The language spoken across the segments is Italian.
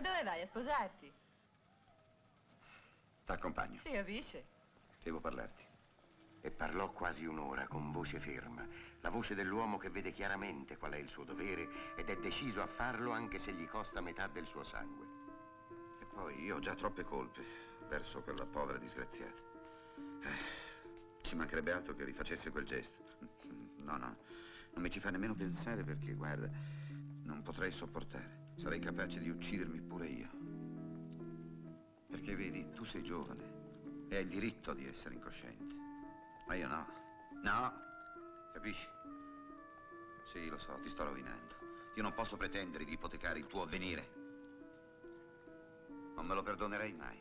Ma dove vai, a sposarti? T'accompagno. Sì, capisci? Devo parlarti. E parlò quasi un'ora con voce ferma, la voce dell'uomo che vede chiaramente qual è il suo dovere ed è deciso a farlo anche se gli costa metà del suo sangue. E poi io ho già troppe colpe verso quella povera disgraziata. Ci mancherebbe altro che rifacesse quel gesto. No, non mi ci fa nemmeno pensare perché, guarda, non potrei sopportare. Sarei capace di uccidermi pure io. Perché vedi, tu sei giovane e hai il diritto di essere incosciente. Ma io no. No, capisci? Sì, lo so, ti sto rovinando. Io non posso pretendere di ipotecare il tuo avvenire. Non me lo perdonerei mai.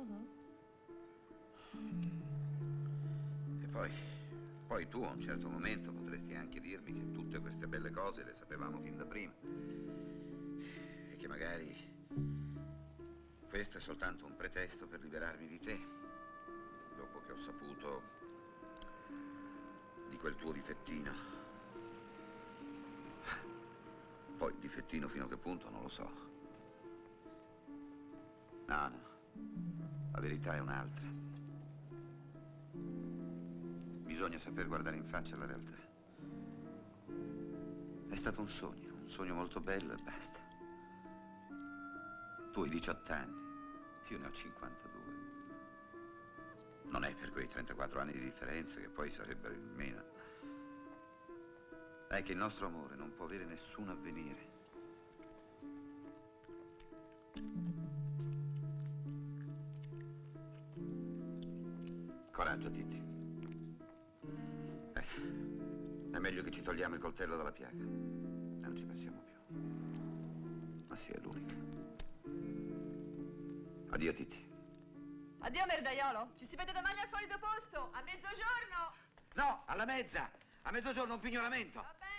E poi tu a un certo momento potresti anche dirmi che tutte queste belle cose le sapevamo fin da prima. E che magari questo è soltanto un pretesto per liberarmi di te. Dopo che ho saputo di quel tuo difettino. Poi difettino fino a che punto non lo so. No, la verità è un'altra. Bisogna saper guardare in faccia la realtà. È stato un sogno molto bello e basta. Tu hai 18 anni, io ne ho 52. Non è per quei 34 anni di differenza che poi sarebbero il meno. È che il nostro amore non può avere nessun avvenire. Coraggio, Titti. È meglio che ci togliamo il coltello dalla piaga. E non ci pensiamo più. Ma sì, è l'unica. Addio, Titti. Addio, merdaiolo. Ci si vede domani al solito posto, a mezzogiorno. No, alla mezza. A mezzogiorno un pignoramento. Va bene.